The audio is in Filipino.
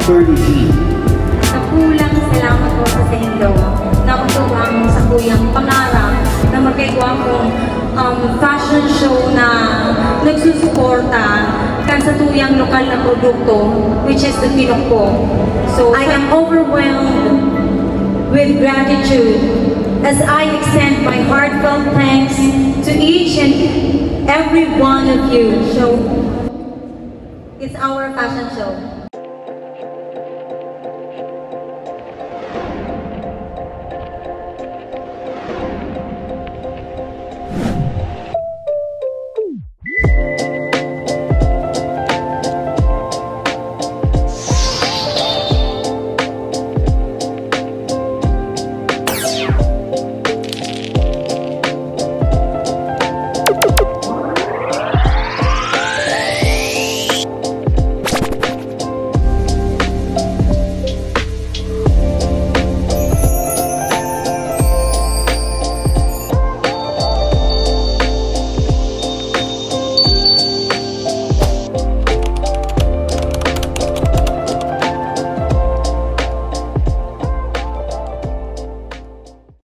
Bernie. Nakulang salamat po sa inyo na utuwang sa kuyang pangarap na magkagawa kong fashion show na nagsusuporta kan sa tuyang lokal na produkto, which is the Pinokpo. So I am overwhelmed with gratitude as I extend my heartfelt thanks to each and every one of you. So it's our fashion show.